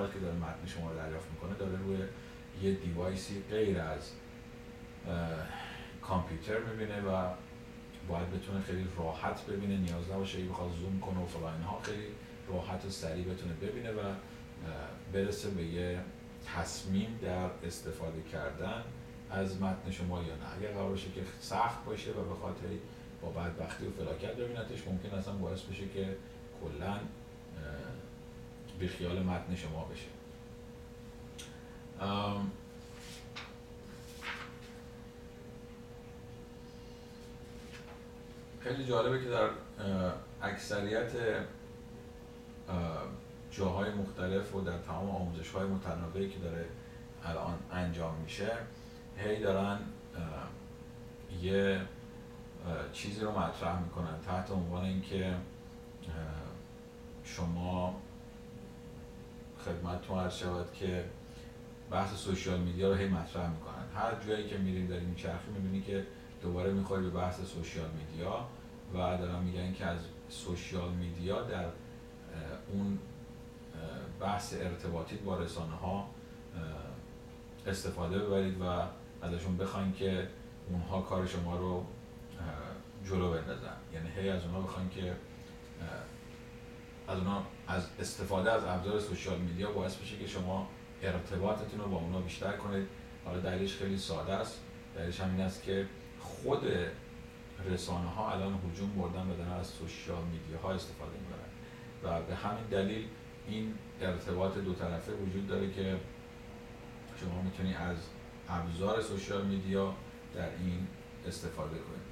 وقتی داره متن شما رو دریافت میکنه داره روی یه دیوایسی غیر از کامپیوتر میبینه و باید بتونه خیلی راحت ببینه، نیاز نباشه که بخواد زوم کنه و فلان اینها، خیلی راحت و سریع بتونه ببینه و برسه به یه تصمیم در استفاده کردن از متن شما یا نه. اگر قرار باشه که سخت باشه و به خاطر با بدبختی و فلاکت ببینتش، ممکن اصلا باعث بشه که کلاً بیخیال متن شما بشه. خیلی جالبه که در اکثریت جاهای مختلف و در تمام آموزش‌های متنوعی که داره الان انجام میشه، هی دارن یه چیزی رو مطرح میکنن تحت عنوان اینکه شما خدمتتون عرض شود که بحث سوشیال میدیا رو هی مطرح میکنن. هر جایی که میریم داریم میچرخیم میبینی که دوباره میخوری به بحث سوشیال میدیا و دارن میگن که از سوشیال میدیا در اون بحث ارتباطی با رسانه ها استفاده ببرید و ازشون بخواین که اونها کار شما رو جلو بندازن. یعنی هی از اونها بخواین که از استفاده از ابزار سوشیال میدیا باعث بشه که شما ارتباطتون رو با اونها بیشتر کنید. حالا دلیلش خیلی ساده است، دلیلش همین است که خود رسانه ها الان هجوم بردن و دارن از سوشیال میدیا ها استفاده میکنن و به همین دلیل این ارتباط دو طرفه وجود داره که شما میتونی از ابزار سوشیال میدیا در این استفاده کنید.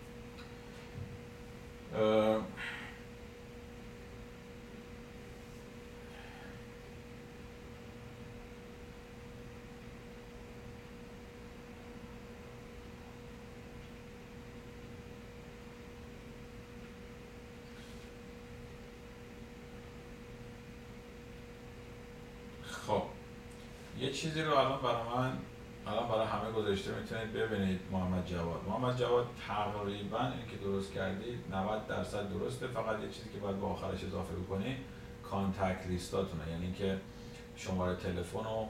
خب یه چیزی رو الان برای همه گذاشته، میتونید ببینید. محمد جواد تقریبا اینی که درست کردید 90% درسته، فقط یه چیزی که باید با آخرش اضافه بکنید کانتکت لیستاتونه، یعنی که شماره تلفن و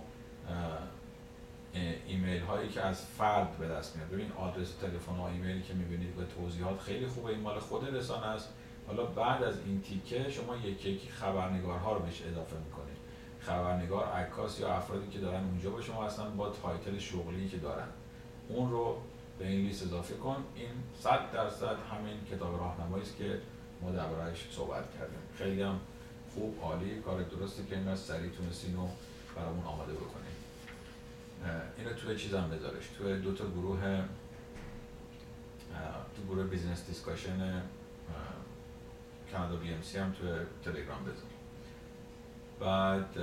ایمیل هایی که از فرد به دست میاد. ببین آدرس تلفن و ایمیلی که میبینید به توضیحات خیلی خوبه، این مال خود رسانه است. حالا بعد از این تیکه شما یکی خبرنگارها رو بهش اضافه میکنید. خبرنگار، عکاس یا افرادی که دارن اونجا با شما هستن با تایتل شغلی که دارن، اون رو به این لیست اضافه کن. این 100% همین کتاب راهنمایی است که ما درباره‌اش صحبت کردیم. خیلی هم خوب، عالی، کار درستی که اینقدر سریع تونستین رو برامون آماده بکنید. اینو توی چیزم بذارش، توی دو تا گروه بیزنس دیسکاشن کانادا بی ام سی هم توی تلگرام بذار. بعد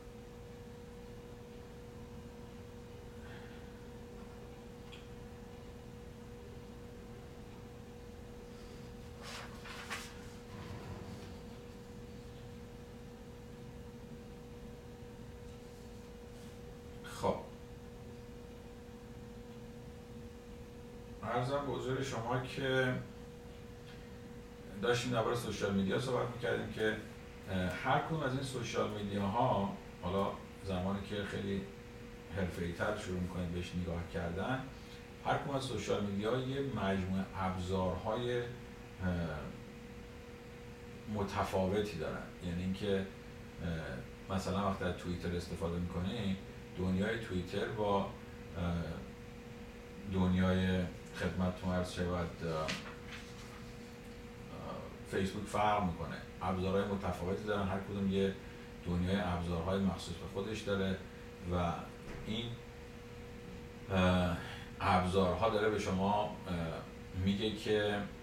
خب عرضم به حضور شما که داشتیم درباره سوشال میدیا صحبت میکردیم که هر کدوم از این سوشال میدیا ها، حالا زمانی که خیلی حرفه‌ای تر شروع میکنید بهش نگاه کردن، هر کدوم از سوشال میدیا یه مجموعه ابزارهای متفاوتی دارن. یعنی اینکه مثلا وقتی از توییتر استفاده میکنی، دنیای توییتر با دنیای خدمتتون عرض شود فیسبوک فرق میکنه. ابزارهای متفاوتی دارن، هر کدوم یه دنیای ابزارهای مخصوص به خودش داره و این ابزارها داره به شما میگه که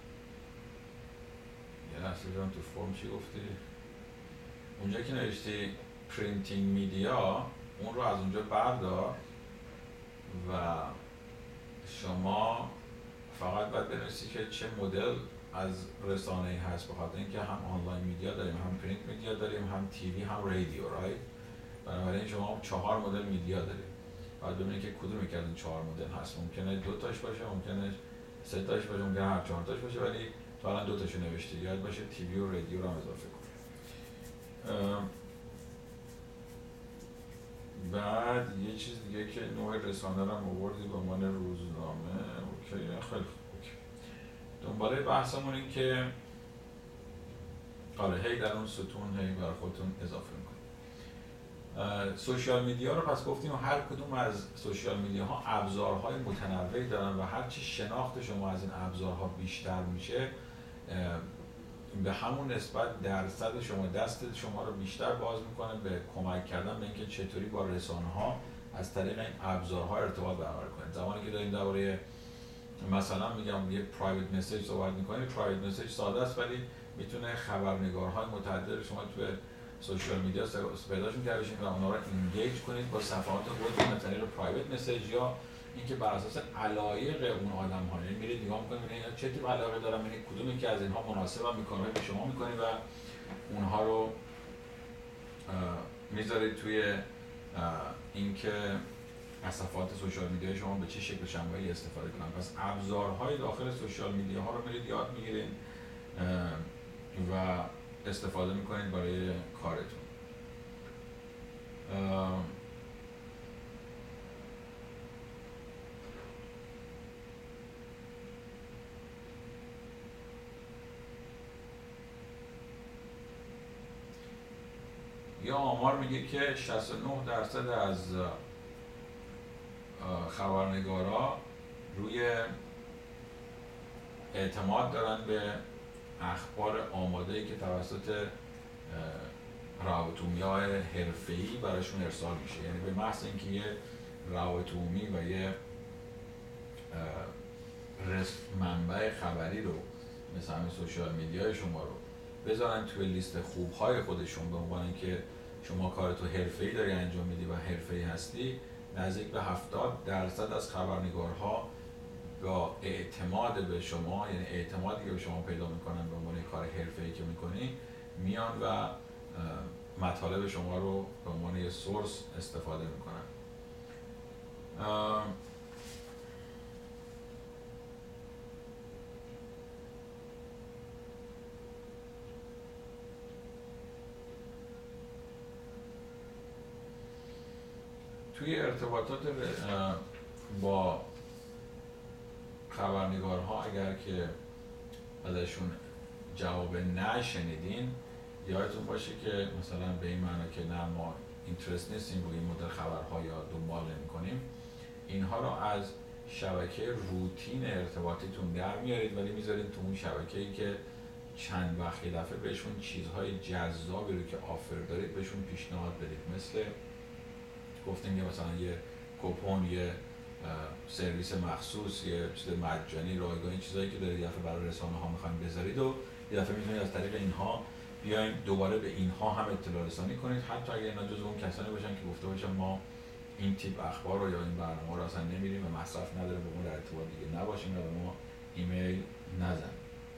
یه لحظه برم تو فرم چی گفتی؟ اونجا که نوشتی پرینتینگ میدیا، اون رو از اونجا بردار و شما فقط باید بنویسی که چه مدل از رسانه‌ای هست، بخاطر اینکه هم آنلاین میدیا داریم، هم پرینت میدیا داریم، هم تیوی، هم رادیو، رایت؟ بنابراین شما 4 مدل میدیا داریم. باید ببینید که کدوم یک از این 4 مدل هست. ممکنه 2 تاش باشه، ممکنه 3 تاش باشه، ممکنه هر 4 تاش باشه، ولی تو الان 2 تاشو نوشتی. یاد باشه تیوی و رادیو رو هم اضافه کن. بعد یه چیز دیگه که نوع رسانه رو هم آوردی به عنوان روزنامه. اوکی، خیلی خوب. اوکی. دنباله بحثمون این که آره هی در اون ستون هی برای خودتون اضافه میکنید. سوشیال میدیا رو پس گفتیم و هر کدوم از سوشیال میدیا ها ابزارهای متنوعی دارن و هرچی شناخت شما از این ابزارها بیشتر میشه به همون نسبت درصد شما دست شما رو بیشتر باز میکنه به کمک کردن به اینکه چطوری با رسانه ها از طریق این ابزارها ارتباط برقرار کنید. زمانی که داریم درباره مثلا میگم یه پرایوت مسیج صحبت میکنید، پرایوت مسیج ساده است ولی میتونه خبرنگارهای متعدد شما تو سوشیال میدیا پیداشون کرده بشین و اونا رو انگیج کنید با صفحات خودتون از طریق پرایوت مسیج یا اینکه بر اساس علایق اون آدم ها، یعنی میرید نگاه میکنید ببینید چه تیپ علاقه دارن، ببینید کدومی که از اینها مناسبن به کارهایی که شما میکنید و اونها رو میذارید توی اینکه از صفحات سوشیال میدیا شما به چه شکل شنبه‌ای استفاده کنن. پس ابزارهای داخل سوشیال میدیا ها رو میرید یاد میگیرید و استفاده میکنید برای کارتون. یا آمار میگه که 69% از خبرنگارا روی اعتماد دارن به اخبار آماده‌ای که توسط روابط عمومی حرفه‌ای براشون ارسال میشه، یعنی به محض اینکه یه روابط عمومی و یه منبع خبری رو مثل همین سوشیال میدیای شما رو بذارن توی لیست خوب‌های خودشون به عنوان اینکه شما کارتو حرفه‌ای داری انجام میدی و حرفه‌ای هستی، نزدیک به 70% از خبرنگارها با اعتماد به شما، یعنی اعتمادی که به شما پیدا میکنن به عنوان کار حرفه‌ای که میکنی، میان و مطالب شما رو به عنوان یه سورس استفاده میکنن. توی ارتباطات با خبرنگارها اگر که ازشون جواب نه شنیدین، یادتون باشه که مثلا به این معنی که نه ما اینترست نیستیم روی این مدل خبرها یا دنبال نمی‌کنیم، اینها رو از شبکه روتین ارتباطیتون در میارید ولی میذارید تو اون شبکه‌ای که چند وقت یه دفعه بهشون چیزهای جذابی رو که آفر دارید بهشون پیشنهاد بدید. مثل گفتیم که مثلا یه کوپن، یه سرویس مخصوص، یه چیز مجانی، رایگان، این چیزایی که دارید یه دفعه برای رسانه ها میخواین بذارید و یه دفعه میتونید از طریق اینها بیاین دوباره به اینها هم اطلاع رسانی کنید، حتی اگر اینا جزو اون کسانی باشن که گفته باشن ما این تیپ اخبار رو یا این برنامه رو اصلا نمیریم و مصرف نداره، به ما در ارتباط دیگه نباشیم و به ما ایمیل نزن.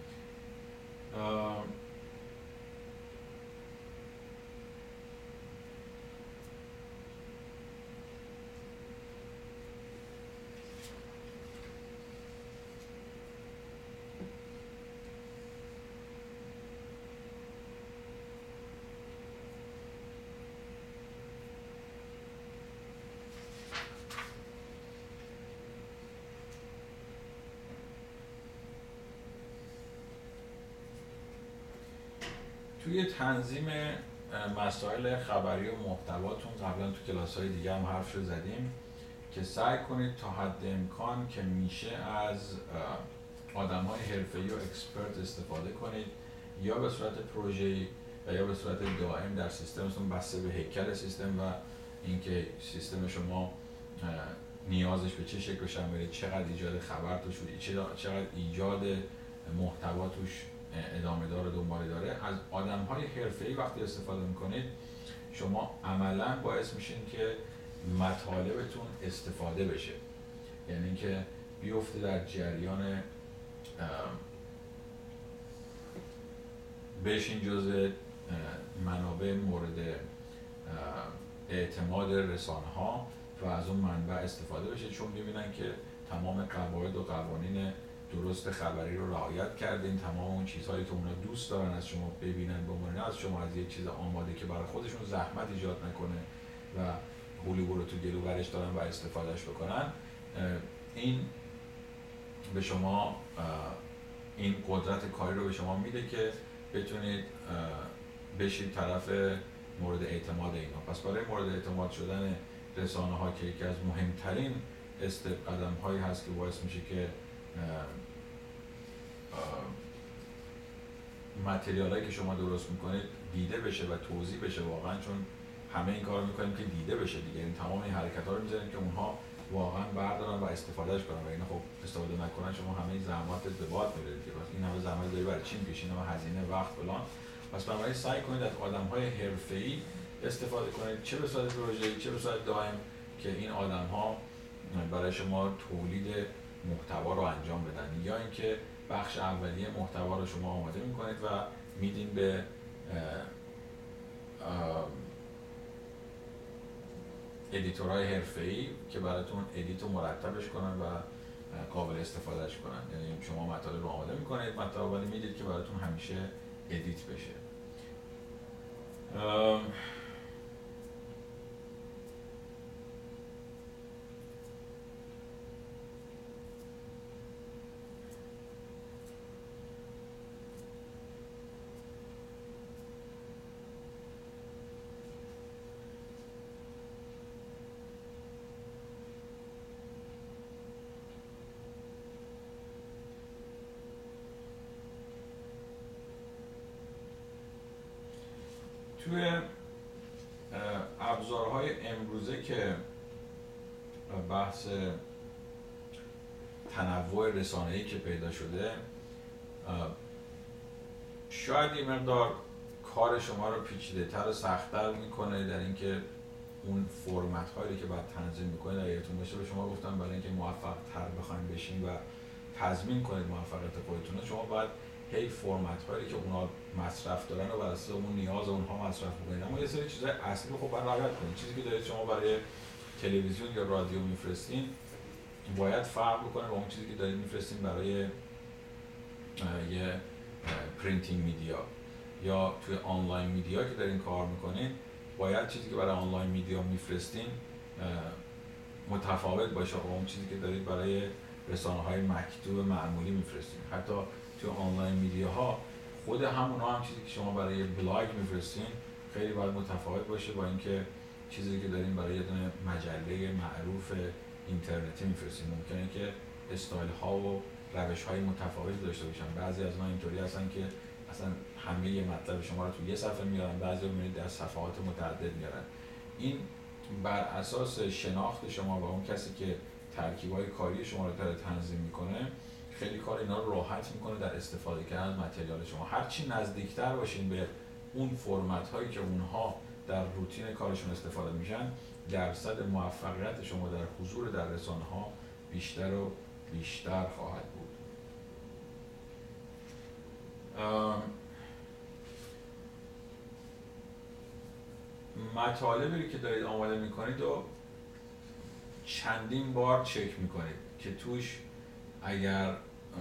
توی تنظیم مسائل خبری و محتواتون قبلا تو کلاس‌های دیگه هم حرفشو زدیم که سعی کنید تا حد امکان که میشه از آدم‌های حرفه‌ای و اکسپرت استفاده کنید، یا به صورت پروژه‌ای و یا به صورت دائم در سیستمتون، بسته به هیکل سیستم و اینکه سیستم شما نیازش به چه شکل شامل، چقدر ایجاد خبر توش بود، چقدر ایجاد محتوا توش ادامه داره، دنباله داره. از آدم‌های حرفه‌ای وقتی استفاده میکنید شما عملاً باعث میشین که مطالبتون استفاده بشه، یعنی اینکه بیفته در جریان بشین جزء منابع مورد اعتماد رسانه‌ها و از اون منبع استفاده بشه، چون می‌بینن که تمام قواعد و قوانین درست خبری رو رعایت کردین، تمام اون چیزهایی که اونا دوست دارن از شما ببینن به عنوان از شما از یک چیز آماده که برای خودشون زحمت ایجاد نکنه و بلوغ رو تو گلو برش دارن و استفادهش بکنن، این به شما این قدرت کاری رو به شما میده که بتونید بشید طرف مورد اعتماد اینا. پس برای مورد اعتماد شدن رسانه ها که یکی از مهمترین قدم هایی هست که باعث میشه که متریال هایی که شما درست میکنید دیده بشه و توضیح بشه واقعا، چون همه این کار میکنیم که دیده بشه دیگه، این تمام این حرکت ها رو میذاریم که اونها واقعا بردارن و استفادهش کنن و اینا خب استفاده نکنن شما همه زحمات به باد میره دیگه. پس این همه زحمت داری برای چی میکشین، همه هزینه وقت فلان. پس بنابراین سعی کنید از آدم‌های حرفه‌ای استفاده کنید، چه به صورت پروژه‌ای چه به صورت دائم، که این آدم‌ها برای شما تولید محتوا رو انجام بدن، یا اینکه بخش اولیه محتوا رو شما آماده میکنید و میدین به ادیتورهای حرفه‌ای که براتون ادیت رو مرتبش کنن و قابل استفادهش کنن. یعنی شما مطالب رو آماده میکنید، مطالب ولی میدید که براتون همیشه ادیت بشه. توی ابزارهای امروزه که بحث تنوع رسانه‌ای که پیدا شده، شاید این مقدار کار شما رو پیچیده‌تر و سخت‌تر میکنه در اینکه اون فرمت هایی که باید تنظیم میکنید یادتون باشه به شما گفتم برای اینکه موفق تر بخواید بشین و تضمین کنید موفقیت خودتون رو، شما باید هی فرمت هایی که اونا مصرف دارن و بر اساس اون نیاز اونها مصرف بکنید. اما یه سری چیزای اصلی رو خب باید رعایت کنید. چیزی که دارید شما برای تلویزیون یا رادیو میفرستین باید فرق بکنه با اون چیزی که دارید میفرستین برای یه پرینتینگ میدیا یا توی آنلاین میدیا که دارین کار میکنین. باید چیزی که برای آنلاین میدیا میفرستین متفاوت باشه با اون چیزی که دارید برای رسانه‌های مکتوب معمولی میفرستین. حتی توی آنلاین میدیاها خود همونها هم چیزی که شما برای بلاگ میفرستین خیلی باید متفاوت باشه با اینکه چیزی که دارین برای یه دونه مجله معروف اینترنتی میفرستین. ممکنه که استایل ها و روش های متفاوتی داشته باشن. بعضی از اونها اینطوری هستن که اصلا همه مطلب شما رو توی یه صفحه میارن، بعضی رو میبینید در صفحات متعدد میارن. این بر اساس شناخت شما و اون کسی که ترکیب‌های کاری شما رو داره تنظیم میکنه خیلی کار اینا رو راحت میکنه در استفاده کردن از متریال شما. هرچی نزدیکتر باشین به اون فرمت هایی که اونها در روتین کارشون استفاده میشن، درصد موفقیت شما در حضور در رسانه ها بیشتر و بیشتر خواهد بود. مطالبی که دارید آماده میکنید و چندین بار چک میکنید که توش اگر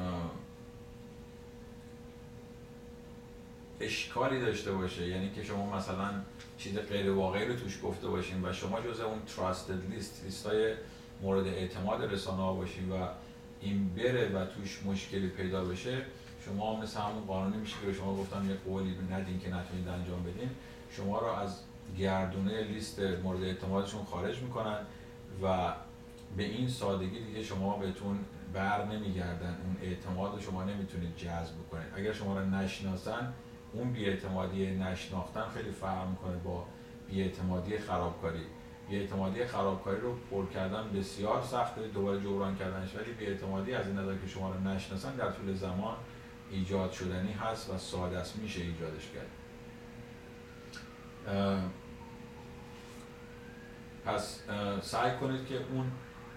اشکالی داشته باشه، یعنی که شما مثلا چیز غیر واقعی رو توش گفته باشین و شما جزء اون trusted لیستای مورد اعتماد رسانه ها باشین و این بره و توش مشکلی پیدا بشه، شما مثل همون قانونی میشه که به شما گفتم یه قولی ندین که نتونید انجام بدین، شما رو از گردونه لیست مورد اعتمادشون خارج میکنن و به این سادگی دیگه شما بهتون بر نمیگردن، اون اعتماد رو شما نمیتونید جذب کنید. اگر شما رو نشناسن، اون بی‌اعتمادی نشناختن خیلی فرق میکنه با بی‌اعتمادی خرابکاری. بی‌اعتمادی خرابکاری رو پر کردن بسیار سخته، دوباره جبران کردنش، ولی بی‌اعتمادی از این نظر که شما رو نشناسن در طول زمان ایجاد شدنی هست و ساده است، میشه ایجادش کرد. پس سعی کنید که اون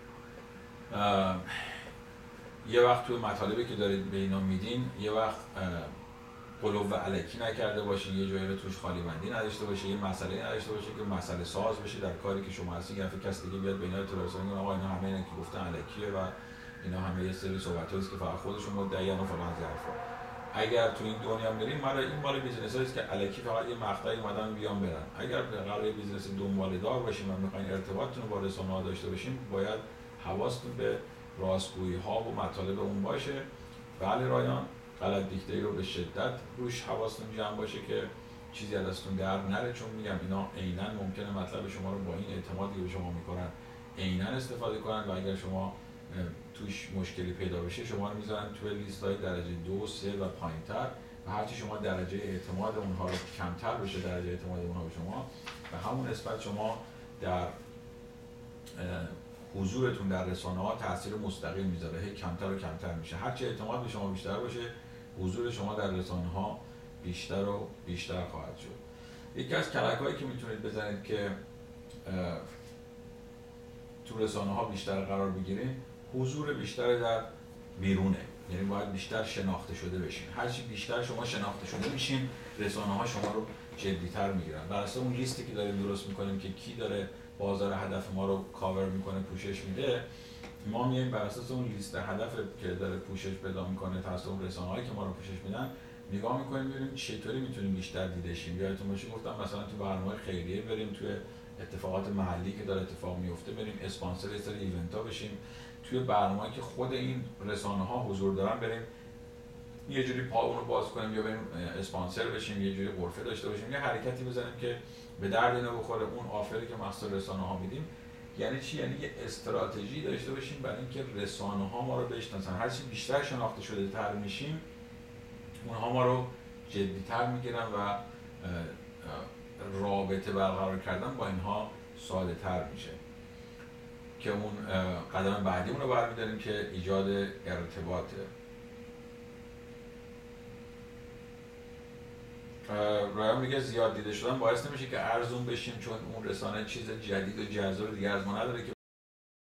یه وقت توی مطالبی که دارید به اینا میدین یه وقت قلوب علکی نکرده باشین، یه جایی رو توش خالی بندی نداشته باشه، یه مسئله نداشته باشه که مسئله ساز بشه در کاری که شما هستی. که کسی دیگه بیاد به اینا اطلاع رسانی کنه آقا اینا همه اینا که گفتن علکیه و اینا همه یه سری صحبتایی است که فقط خودشون مدعیان و فلان از حرفا. اگر تو این دنیا میریم این مال بیزنس هاییست که الکی فقط یه مقطعی اومدن بیان برن. اگر قراره بیزنس دنباله دار باشیم و میخواین ارتباطتون رو با رسانه‌ها داشته باشیم، باید حواستون به راستگویی ها و مطالب اون باشه. بله رایان، غلط دیکته رو به شدت روش حواستون جمع باشه که چیزی از دستتون در نره، چون میگم اینا عیناً ممکنه مطلب شما رو با این اعتمادی به شما میکنن عیناً استفاده کنن و اگر شما توش مشکلی پیدا بشه شما رو میذارن توی لیست‌های درجه 2، 3 و پایین‌تر و هرچی شما درجه اعتماد اونها رو کمتر بشه، درجه اعتماد اونها به شما، به همون نسبت شما در حضورتون در رسانه‌ها تاثیر مستقیم میذاره، هی کمتر و کمتر میشه. هرچی اعتماد به شما بیشتر باشه، حضور شما در رسانه‌ها بیشتر و بیشتر خواهد شد. یکی از کلک‌هایی که میتونید بزنید که تو رسانه‌ها بیشتر قرار بگیرین، حضور بیشتر در بیرونه. یعنی باید بیشتر شناخته شده بشین. هرچی بیشتر شما شناخته شده میشین، رسانه‌ها شما رو جدی‌تر میگیرن. بر اساس اون لیستی که داریم درست میکنیم که کی داره بازار هدف ما رو کاور میکنه، پوشش میده، ما میایم بر اساس اون لیست هدف که داره پوشش پیدا میکنه توسط اون رسانه‌هایی که ما رو پوشش میدن نگاه میکنیم، ببینیم چطوری میتونیم بیشتر دیده شیم. یادتون باشه گفتم مثلا تو برنامه خیریه بریم، توی اتفاقات محلی که داره اتفاق میفته بریم اسپانسر یه سری ایونت‌ها بشیم، توی برنامه‌ای که خود این رسانه‌ها حضور دارن بریم یه جوری پاون رو باز کنیم یا بریم اسپانسر بشیم، یه جوری غرفه داشته باشیم، یه حرکتی بزنیم که به درد اینا بخوره. اون آفری که مقصد رسانه‌ها میدیم یعنی چی؟ یعنی یه استراتژی داشته باشیم برای اینکه رسانه‌ها ما رو بشناسن. هرچی بیشتر شناخته شده تر میشیم، اونها ما رو جدی‌تر میگیرن و رابطه برقرار کردن با اینها ساده تر میشه. که اون قدم بعدیمون رو برمی‌داریم که ایجاد ارتباطه. رایان میگه زیاد دیده شدن باعث نمیشه که ارزون بشیم، چون اون رسانه چیز جدید و جذاب دیگه از ما نداره که